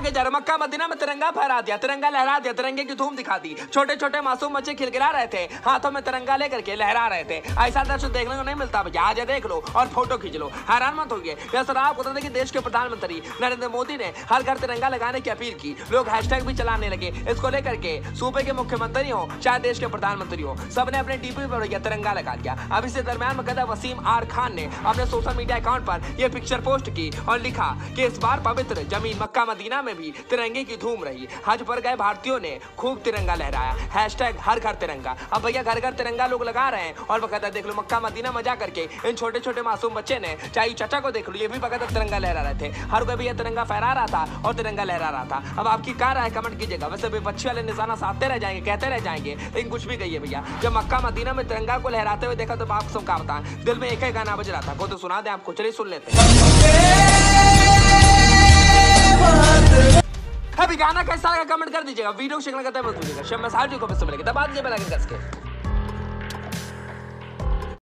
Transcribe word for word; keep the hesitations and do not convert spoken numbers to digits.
आगे जा रहे, मक्का मदीना में तिरंगा फहरा दिया, तिरंगा लहरा दिया, तिरंगे की धूम दिखा दी। छोटे छोटे मासूम बच्चे खिलखिला रहे थे, हाथों में तिरंगा लेकर के लहरा रहे थे। ऐसा दृश्य देखने को नहीं मिलता भैया, आज देख लो और फोटो खींच लो, हैरान मत होइए। सर आपको बता दें कि देश के प्रधानमंत्री नरेंद्र मोदी ने हर घर तिरंगा लगाने की अपील की। लोग हैशटैग भी चलाने लगे इसको लेकर के। सूबे के मुख्यमंत्री हो चाहे देश के प्रधानमंत्री हो, सबने अपने डीपी पर भैया तिरंगा लगा दिया। अब इसी दरमियान मुकद्दर वसीम आर खान ने अपने सोशल मीडिया अकाउंट पर यह पिक्चर पोस्ट की और लिखा कि इस बार पवित्र जमीन मक्का मदीना में भी तिरंगे की धूम रही। हज पर गए भारतीयों ने खूब तिरंगा लहराया, हैशटैग हर घर तिरंगा। अब भैया घर घर तिरंगा लोग लगा रहे हैं और बकायदा देख लो मक्का मदीना में जा करके इन छोटे छोटे मासूम बच्चे ने, चाहे चाचा को देख लो, ये भी बकायदा तिरंगा लहरा रहे थे। हर कोई भैया तिरंगा फहरा रहा था और तिरंगा लहरा रहा था। अब आपकी क्या राय कमेंट कीजिएगा। वैसे भी बच्चे वाले निशाना साधते रह जाएंगे, कहते रह जाएंगे, लेकिन कुछ भी कहिए भैया, जब मक्का मदीना में तिरंगा को लहराते हुए देखा तो आप सब क्या बताएं, दिल में एक ही गाना बज रहा था। को तो सुना दे आपको, चलिए सुन लेते हैं। अभी गाना कैसा लगा कमेंट कर दीजिएगा, वीडियो को शेयर करते हैं, बस दीजिएगा। शम्मा साहब जी को बस मिलेगा, दबा दीजिए बेल आइकन कसके।